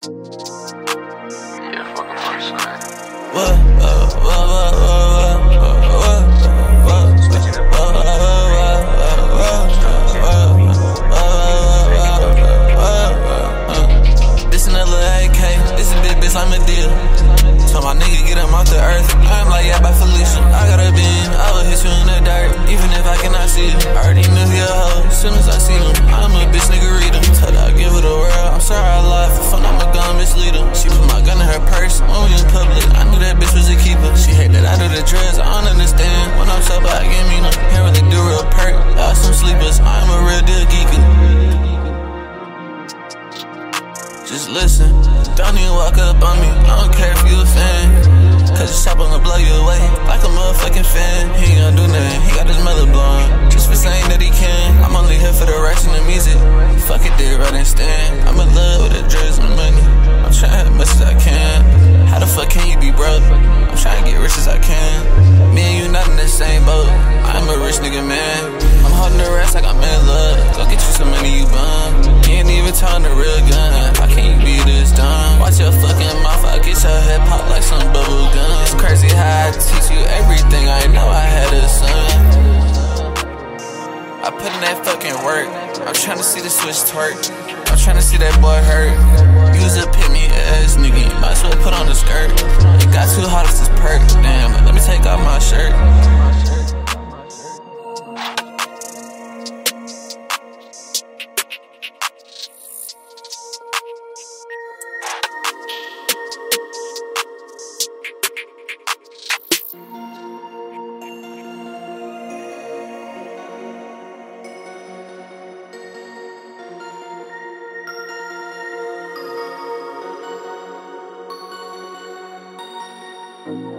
Yeah, fuck a first sign. This another AK, this a big bitch, I'm a deal. Told my nigga get him off the earth. I'm like, yeah, by Felicia. I got a beam, I will hit you in the dirt, even if I cannot see you. I already knew he a hoe, as soon as I seen him. I'm a bitch, nigga, read him. Told her I'll give her the world, I'm sorry I lied. For fun, I'm a gun misleader. She put my gun in her purse, when we in public, I knew that bitch was a keeper. She hate that I do the drugs, I don't understand. When I'm sober, I get me no. Can't really do real perk, y'all some sleepers, I'm a real deal geeker. Just listen, don't even walk up on me, I don't care if you a fan. Cause your shop gon' blow you away, like a motherfucking fan. He ain't gonna do nothing, he got his mother blowing, just for saying that he can. I'm only here for the rest and the music, fuck it, did right and stand. I'm in love with the drugs and the money, I'm trying as much as I can. How the fuck can you be broke? I'm trying to get rich as I can. Me and you not in the same boat, I'm a rich nigga, man. I'm holding the rest like I'm in love, go get you some money, you bum. You ain't even trying the real gun, how can you be this dumb? Watch your fucking mouth, I'll get your head pop like some bubble gum. It's crazy how I teach you everything, I know I had a son. I put in that fucking work, I'm trying to see the switch twerk, I'm trying to see that boy hurt. Use a pit me ass nigga, you might as well put on the skirt. It got too hot as this perk, damn, let me take off my shirt. Yeah.